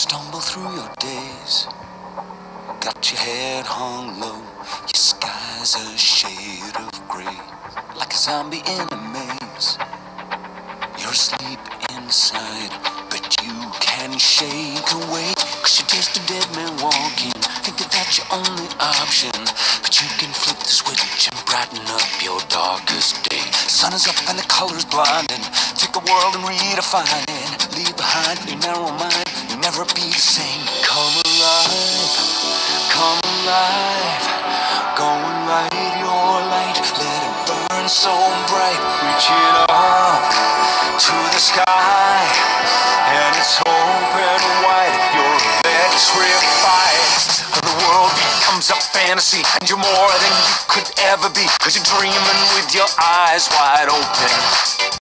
stumble through your days, got your head hung low, your sky's a shade of gray, like a zombie in a maze. You're asleep inside, but you can shake awake, 'cause you're just a dead man walking, thinking that's your only option. But you can flip the switch and brighten up your darkest day. Sun is up and the color's blinding, take the world and redefine it. Leave behind your narrow mind, you'll never be the same. Come alive, come alive, go and light your light, let it burn so bright, reaching up to the sky, and it's open wide, you're electrified. The world becomes a fantasy, and you're more than you could ever be, 'cause you're dreaming with your eyes wide open.